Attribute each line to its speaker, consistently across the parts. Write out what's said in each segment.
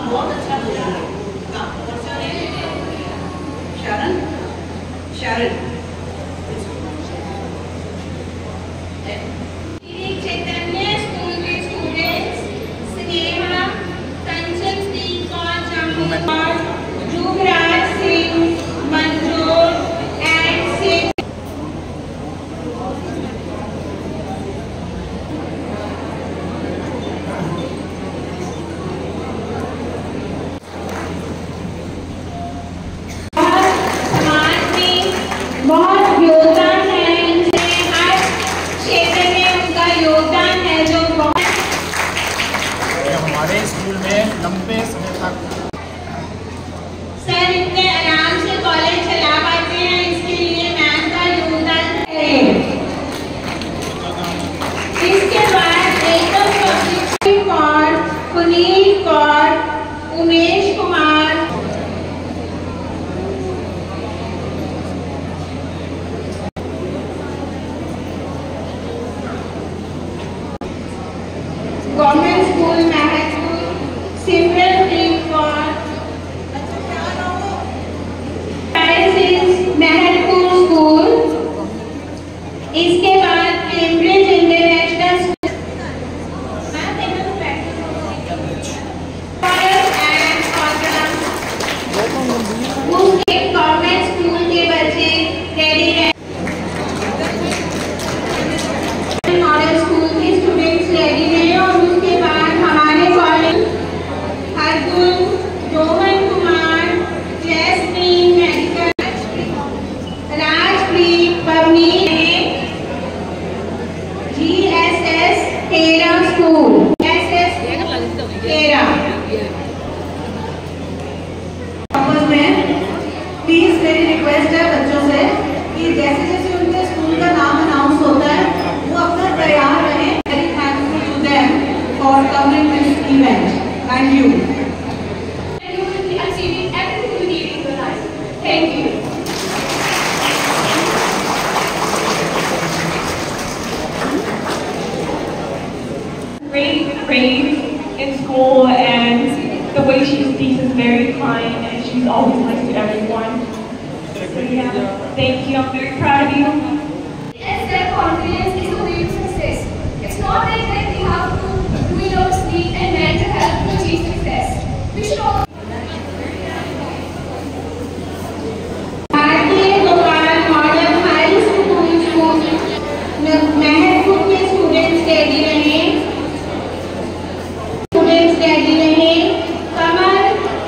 Speaker 1: बहुत अच्छा बोला। शरण शरण
Speaker 2: चैतन्य स्कूल के स्टूडेंट्स स्नेहा, कंचन सिंह कौर जमुनाबाद, युवराज सिंह, मंजूर एंड सिंह। समाज में बहुत योगदान है, इनसे हर क्षेत्र में उनका योगदान है जो बहुत।
Speaker 3: हमारे स्कूल में लंबे समय तक
Speaker 2: सर इतने आराम से कॉलेज चला पाते हैं, इसके लिए मैम का योगदान है। इसके बाद Ekam public Kaur, Puneet Kaur, Umesh Kumar, government school Mahatpur, Simranpreet Kaur, Mahatpur school. इसके बाद कैम्ब्रिज इंटरनेशनल गवर्नमेंट स्कूल के बच्चे रेडी है। मॉडल स्कूल के स्टूडेंट्स रेडी हैं और उसके बाद हमारे college Arjun, Rohan Kumar, Jasmine, medical, Rajpreet, Pavneet, GSS तेरा स्कूल, SS तेरा।
Speaker 1: प्लीज मेरी रिक्वेस्ट है बच्चों से कि जैसे जैसे उनके स्कूल का नाम अनाउंस होता है वो अपना तैयार रहें। Very thankful to them for coming this event. Thank you.
Speaker 2: Thank you.
Speaker 4: Great grades in school, and the way she speaks is very kind, and she's always nice to everyone. So yeah, thank you. I'm very proud of you.
Speaker 5: And self-confidence is the way to success. It's not like that we have to do it our sleep and mental health to achieve success. We should all
Speaker 2: Bhartiya Gopal model high school Mehatpur के students ready रहे। Kamal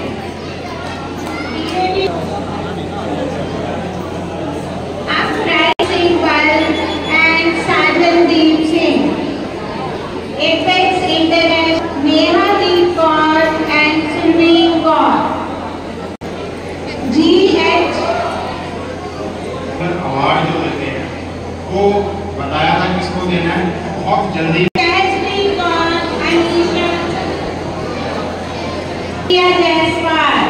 Speaker 2: Afraz Singh Bal and Sajandeep Singh, apex international Nehadeep Kaur and Sunil Kaur, GH
Speaker 3: award जो देते हैं वो बताया था किसको देना है, बहुत जल्दी
Speaker 2: जायसवाल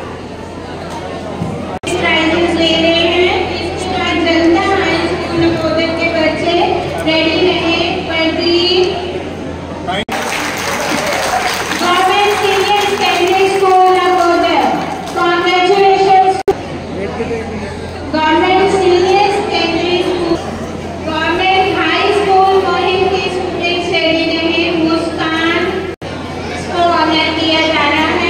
Speaker 2: प्राइजेस ले रहे हैं। इसके बाद जनता हाई स्कूल नवोदय के बच्चे रेडी रहे। Pradeep, government senior secondary school Navodaya, congratulations. Government senior secondary school, government high school Mohim के स्टूडेंट्स रेडी रहे। मुस्कान को ऑनर किया जा रहा है।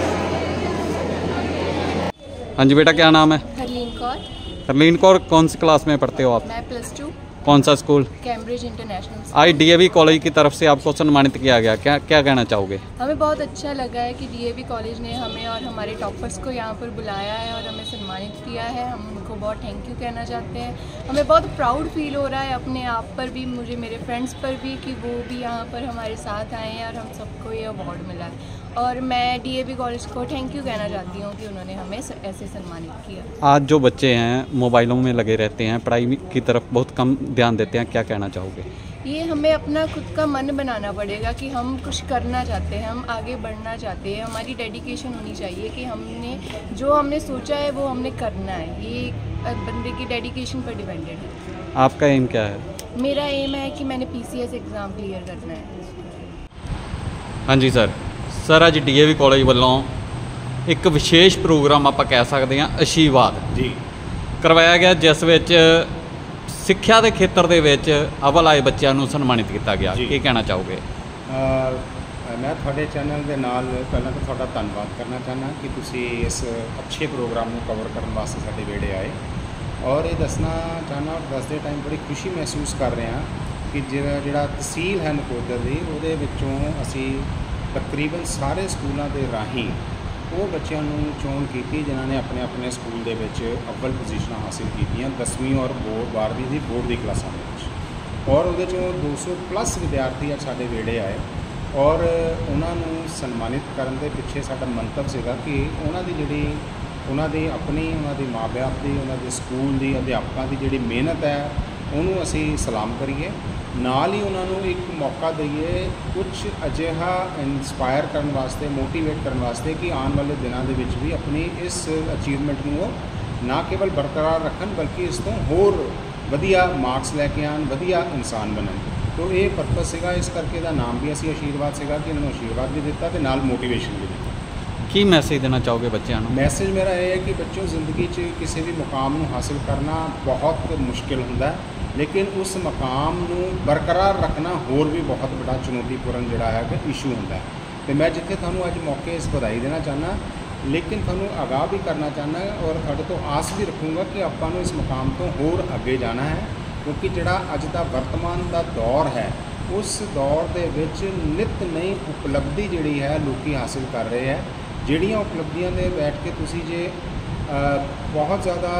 Speaker 6: हाँ जी बेटा, क्या नाम है?
Speaker 7: हरलीन कौर।
Speaker 6: हरलीन कौर, कौन सी क्लास में पढ़ते हो आप?
Speaker 7: मैं +2।
Speaker 6: कौन सा स्कूल?
Speaker 7: Cambridge international.
Speaker 6: आज DAV कॉलेज की तरफ से आपको सम्मानित किया गया, क्या क्या कहना चाहोगे?
Speaker 7: हमें बहुत अच्छा लगा है कि DAV कॉलेज ने हमें और हमारे टॉपर्स को यहाँ पर बुलाया है और हमें सम्मानित किया है। हम उनको बहुत थैंक यू कहना चाहते हैं। हमें बहुत प्राउड फील हो रहा है अपने आप पर भी, मुझे मेरे फ्रेंड्स पर भी, कि वो भी यहाँ पर हमारे साथ आए हैं और हम सबको ये अवार्ड मिला है। और मैं DAV कॉलेज को थैंक यू कहना चाहती हूँ कि उन्होंने हमें ऐसे सम्मानित किया।
Speaker 6: आज जो बच्चे हैं मोबाइलों में लगे रहते हैं, पढ़ाई की तरफ बहुत कम ध्यान देते हैं, क्या कहना चाहोगे?
Speaker 7: ये हमें अपना खुद का मन बनाना पड़ेगा कि हम कुछ करना चाहते हैं, हम आगे बढ़ना चाहते हैं। हमारी डेडिकेशन होनी चाहिए कि हमने जो हमने सोचा है वो हमने करना है। ये बंदे की डेडिकेशन पर डिपेंडेड है।
Speaker 6: आपका एम क्या है?
Speaker 7: मेरा एम है कि मैंने PCS एग्ज़ाम क्लियर करना है।
Speaker 6: हाँ जी सर, ਸਰ ਅੱਜ DAV ਕਾਲਜ ਵੱਲੋਂ ਇੱਕ ਵਿਸ਼ੇਸ਼ ਪ੍ਰੋਗਰਾਮ ਆਪਾਂ ਕਹਿ ਸਕਦੇ ਹਾਂ ਆਸ਼ੀਰਵਾਦ
Speaker 3: ਜੀ
Speaker 6: ਕਰਵਾਇਆ ਗਿਆ, ਜਿਸ ਵਿੱਚ ਸਿੱਖਿਆ ਦੇ ਖੇਤਰ ਦੇ ਵਿੱਚ ਅਵਲ ਆਏ ਬੱਚਿਆਂ ਨੂੰ ਸਨਮਾਨਿਤ ਕੀਤਾ ਗਿਆ।
Speaker 3: ਜੀ।
Speaker 6: ਕੀ ਕਹਿਣਾ ਚਾਹੋਗੇ?
Speaker 3: ਮੈਂ ਤੁਹਾਡੇ ਚੈਨਲ ਦੇ ਨਾਲ ਪਹਿਲਾਂ ਤਾਂ ਤੁਹਾਡਾ ਧੰਨਵਾਦ ਕਰਨਾ ਚਾਹੁੰਦਾ ਕਿ ਤੁਸੀਂ ਇਸ ਅੱਛੇ ਪ੍ਰੋਗਰਾਮ ਨੂੰ ਕਵਰ ਕਰਨ ਵਾਸਤੇ ਸਾਡੇ ਵਿਹੜੇ ਆਏ, ਔਰ ਇਹ ਦੱਸਣਾ ਚਾਹੁੰਦਾ ਔਰ ਦੱਸਦੇ ਟਾਈਮ ਬੜੀ ਖੁਸ਼ੀ ਮਹਿਸੂਸ ਕਰ ਰਹੇ ਹਾਂ ਕਿ ਜਿਹੜਾ ਤਹਿਸੀਲ ਹੈ ਨਕੋਦਰ ਦੀ, ਉਹਦੇ ਵਿੱਚੋਂ ਅਸੀਂ ਤਕਰੀਬਨ ਸਾਰੇ ਸਕੂਲਾਂ ਦੇ ਰਾਹੀਂ ਉਹ ਬੱਚਿਆਂ ਨੂੰ ਚੋਣ ਕੀਤੀ ਜਿਨ੍ਹਾਂ ਨੇ ਆਪਣੇ ਆਪਣੇ ਸਕੂਲ ਦੇ ਵਿੱਚ ਅੱਵਲ ਪੋਜੀਸ਼ਨਾਂ ਹਾਸਿਲ ਕੀਤੀਆਂ 10ਵੀਂ ਔਰ 12ਵੀਂ ਦੀ ਬੋਰਡ ਦੀ ਕਲਾਸਾਂ ਦੇ ਵਿੱਚ, ਔਰ ਉਹਦੇ 'ਚੋਂ 200+ ਵਿਦਿਆਰਥੀ ਅੱਜ ਸਾਡੇ ਵਿਹੜੇ ਆਏ, ਔਰ ਉਹਨਾਂ ਨੂੰ ਸਨਮਾਨਿਤ ਕਰਨ ਦੇ ਪਿੱਛੇ ਸਾਡਾ ਮੰਤਵ ਸੀਗਾ ਕਿ ਉਹਨਾਂ ਦੀ ਆਪਣੀ ਉਹਨਾਂ ਦੇ ਮਾਂ-ਬਾਪ ਦੀ, ਉਹਨਾਂ ਦੇ ਸਕੂਲ ਦੀ, ਅਧਿਆਪਕਾਂ ਦੀ ਜਿਹੜੀ ਮਿਹਨਤ ਹੈ ਉਹਨੂੰ ਅਸੀਂ ਸਲਾਮ ਕਰੀਏ, ਨਾਲ ਹੀ ਉਹਨਾਂ ਨੂੰ ਇੱਕ ਮੌਕਾ ਦਈਏ ਕੁਝ ਅਜਿਹਾ ਇੰਸਪਾਇਰ ਕਰਨ ਵਾਸਤੇ, ਮੋਟੀਵੇਟ ਕਰਨ ਵਾਸਤੇ ਕਿ ਆਉਣ ਵਾਲੇ ਦਿਨਾਂ ਦੇ ਵਿੱਚ ਵੀ ਆਪਣੀ ਇਸ ਅਚੀਵਮੈਂਟ ਨੂੰ ਉਹ ਨਾ ਕੇਵਲ ਬਰਕਰਾਰ ਰੱਖਣ ਬਲਕਿ ਇਸ ਤੋਂ ਹੋਰ ਵਧੀਆ ਮਾਰਕਸ ਲੈ ਕੇ ਆਉਣ, ਵਧੀਆ ਇਨਸਾਨ ਬਣਨ। ਤੋ ਇਹ ਪਰਪਸ ਸੀਗਾ, ਇਸ ਕਰਕੇ ਇਹਦਾ ਨਾਮ ਵੀ ਅਸੀਂ ਆਸ਼ੀਰਵਾਦ ਸੀਗਾ ਕਿ ਇਹਨਾਂ ਨੂੰ ਆਸ਼ੀਰਵਾਦ ਵੀ ਦਿੱਤਾ ਤੇ ਨਾਲ ਮੋਟੀਵੇਸ਼ਨ ਵੀ ਦਿੱਤੀ।
Speaker 6: ਕੀ ਮੈਸੇਜ ਦੇਣਾ ਚਾਹੋਗੇ ਬੱਚਿਆਂ ਨੂੰ?
Speaker 3: ਮੈਸੇਜ ਮੇਰਾ ਇਹ ਹੈ ਕਿ ਬੱਚਿਓ, ਜ਼ਿੰਦਗੀ 'ਚ ਕਿਸੇ ਵੀ ਮੁਕਾਮ ਨੂੰ ਹਾਸਿਲ ਕਰਨਾ ਬਹੁਤ ਮੁਸ਼ਕਿਲ ਹੁੰਦਾ, ਲੇਕਿਨ ਉਸ ਮਕਾਮ ਨੂੰ ਬਰਕਰਾਰ ਰੱਖਣਾ ਹੋਰ ਵੀ ਬਹੁਤ ਵੱਡਾ ਚੁਣੌਤੀਪੂਰਨ ਜਿਹੜਾ ਹੈ ਕਿ ਇਸ਼ੂ ਹੁੰਦਾ। ਅਤੇ ਮੈਂ ਜਿੱਥੇ ਤੁਹਾਨੂੰ ਅੱਜ ਮੌਕੇ ਇਸ ਵਧਾਈ ਦੇਣਾ ਚਾਹੁੰਦਾ, ਲੇਕਿਨ ਤੁਹਾਨੂੰ ਆਗਾਹ ਵੀ ਕਰਨਾ ਚਾਹੁੰਦਾ ਔਰ ਤੁਹਾਡੇ ਤੋਂ ਆਸ ਵੀ ਰੱਖੂੰਗਾ ਕਿ ਆਪਾਂ ਨੂੰ ਇਸ ਮੁਕਾਮ ਤੋਂ ਹੋਰ ਅੱਗੇ ਜਾਣਾ ਹੈ, ਕਿਉਂਕਿ ਜਿਹੜਾ ਅੱਜ ਦਾ ਵਰਤਮਾਨ ਦਾ ਦੌਰ ਹੈ ਉਸ ਦੌਰ ਦੇ ਵਿੱਚ ਨਿਤ ਨਈ ਉਪਲਬਧੀ ਜਿਹੜੀ ਹੈ ਲੋਕੀ ਹਾਸਿਲ ਕਰ ਰਹੇ ਹੈ, ਜਿਹੜੀਆਂ ਉਪਲਬਧੀਆਂ ਦੇ ਬੈਠ ਕੇ ਤੁਸੀਂ ਜੇ ਬਹੁਤ ਜ਼ਿਆਦਾ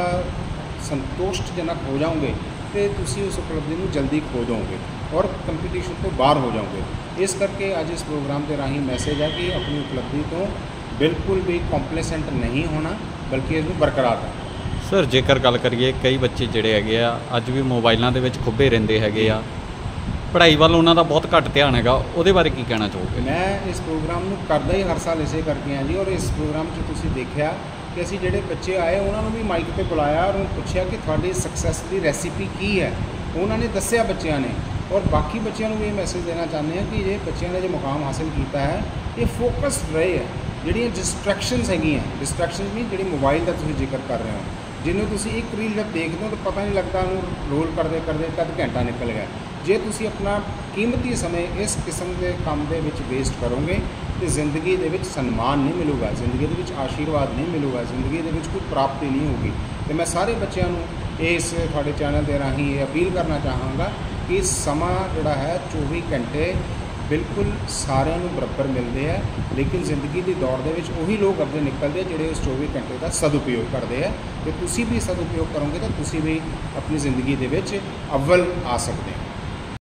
Speaker 3: ਸੰਤੁਸ਼ਟਜਨਕ ਹੋ ਜਾਓਗੇ ਤੇ ਤੁਸੀਂ ਉਸ ਉਪਲਬਧੀ ਨੂੰ ਜਲਦੀ ਖੋ ਦੋਗੇ ਔਰ ਕੰਪੀਟੀਸ਼ਨ ਤੋਂ ਬਾਹਰ ਹੋ ਜਾਓਗੇ। ਇਸ ਕਰਕੇ ਅੱਜ ਇਸ ਪ੍ਰੋਗਰਾਮ ਦੇ ਰਾਹੀਂ ਮੈਸੇਜ ਹੈ ਕਿ ਆਪਣੀ ਉਪਲਬਧੀ ਤੋਂ ਬਿਲਕੁਲ ਵੀ ਕੰਪਲੇਸੈਂਟ ਨਹੀਂ ਹੋਣਾ ਬਲਕਿ ਇਸ ਨੂੰ ਬਰਕਰਾਰ ਰੱਖਣਾ।
Speaker 6: ਸਰ ਜੇਕਰ ਗੱਲ ਕਰੀਏ, ਕਈ ਬੱਚੇ ਜਿਹੜੇ ਹੈਗੇ ਆ ਅੱਜ ਵੀ ਮੋਬਾਈਲਾਂ ਦੇ ਵਿੱਚ ਖੁੱਬੇ ਰਹਿੰਦੇ ਹੈਗੇ ਆ, ਪੜ੍ਹਾਈ ਵੱਲ ਉਹਨਾਂ ਦਾ ਬਹੁਤ ਘੱਟ ਧਿਆਨ ਹੈਗਾ, ਉਹਦੇ ਬਾਰੇ ਕੀ ਕਹਿਣਾ ਚਾਹੋਗੇ?
Speaker 3: ਮੈਂ ਇਸ ਪ੍ਰੋਗਰਾਮ ਨੂੰ ਕਰਦਾ ਹੀ ਹਰ ਸਾਲ ਇਸੇ ਕਰਕੇ ਹਾਂ ਜੀ, ਔਰ ਇਸ ਪ੍ਰੋਗਰਾਮ 'ਚ ਤੁਸੀਂ ਦੇਖਿਆ ਕਿ ਅਸੀਂ ਜਿਹੜੇ ਬੱਚੇ ਆਏ ਉਹਨਾਂ ਨੂੰ ਵੀ ਮਾਈਕ 'ਤੇ ਬੁਲਾਇਆ ਔਰ ਪੁੱਛਿਆ ਕਿ ਤੁਹਾਡੀ ਸਕਸੈਸ ਦੀ ਰੈਸਿਪੀ ਕੀ ਹੈ, ਉਹਨਾਂ ਨੇ ਦੱਸਿਆ ਬੱਚਿਆਂ ਨੇ, ਔਰ ਬਾਕੀ ਬੱਚਿਆਂ ਨੂੰ ਵੀ ਇਹ ਮੈਸੇਜ ਦੇਣਾ ਚਾਹੁੰਦੇ ਹਾਂ ਕਿ ਇਹ ਬੱਚਿਆਂ ਨੇ ਜੋ ਮੁਕਾਮ ਹਾਸਿਲ ਕੀਤਾ ਹੈ ਇਹ ਫੋਕਸਡ ਰਹੇ ਹੈ। ਜਿਹੜੀਆਂ ਡਿਸਟਰੈਕਸ਼ਨਸ ਹੈਗੀਆਂ, ਡਿਸਟਰੈਕਸ਼ਨਸ ਨਹੀਂ, ਜਿਹੜੀ ਮੋਬਾਈਲ ਦਾ ਤੁਸੀਂ ਜ਼ਿਕਰ ਕਰ ਰਹੇ ਹੋ, ਜਿਹਨੂੰ ਤੁਸੀਂ ਇੱਕ ਰੀਲ ਜਦ ਦੇਖਦੇ ਹੋ ਤਾਂ ਪਤਾ ਨਹੀਂ ਲੱਗਦਾ ਉਹਨੂੰ ਰੋਲ ਕਰਦੇ ਕਰਦੇ ਕਦ ਘੰਟਾ ਨਿਕਲ ਗਿਆ। ਜੇ ਤੁਸੀਂ ਆਪਣਾ ਕੀਮਤੀ ਸਮੇਂ ਇਸ ਕਿਸਮ ਦੇ ਕੰਮ ਦੇ ਵਿੱਚ ਵੇਸਟ ਕਰੋਗੇ ਤੇ ਜ਼ਿੰਦਗੀ ਦੇ ਵਿੱਚ ਸਨਮਾਨ ਨਹੀਂ ਮਿਲੂਗਾ, ਜ਼ਿੰਦਗੀ ਦੇ ਵਿੱਚ ਆਸ਼ੀਰਵਾਦ ਨਹੀਂ ਮਿਲੂਗਾ, ਜ਼ਿੰਦਗੀ ਦੇ ਵਿੱਚ ਕੋਈ ਪ੍ਰਾਪਤੀ ਨਹੀਂ ਹੋਊਗੀ। ਤੇ ਮੈਂ ਸਾਰੇ ਬੱਚਿਆਂ ਨੂੰ ਇਸ ਤੁਹਾਡੇ ਚੈਨਲ ਦੇ ਰਾਹੀਂ ਇਹ ਅਪੀਲ ਕਰਨਾ ਚਾਹਾਂਗਾ ਕਿ ਸਮਾਂ ਜਿਹੜਾ ਹੈ 24 ਘੰਟੇ ਬਿਲਕੁਲ ਸਾਰਿਆਂ ਨੂੰ ਬਰਾਬਰ ਮਿਲਦੇ ਆ, ਲੇਕਿਨ ਜ਼ਿੰਦਗੀ ਦੀ ਦੌੜ ਦੇ ਵਿੱਚ ਉਹੀ ਲੋਕ ਅੱਗੇ ਨਿਕਲਦੇ ਜਿਹੜੇ ਉਸ 24 ਘੰਟੇ ਦਾ ਸਦਉਪਯੋਗ ਕਰਦੇ ਆ। ਤੇ ਤੁਸੀਂ ਵੀ ਸਦਉਪਯੋਗ ਕਰੋਗੇ ਤਾਂ ਤੁਸੀਂ ਵੀ ਆਪਣੀ ਜ਼ਿੰਦਗੀ ਦੇ ਵਿੱਚ ਅੱਵਲ ਆ ਸਕਦੇ ਹੋ।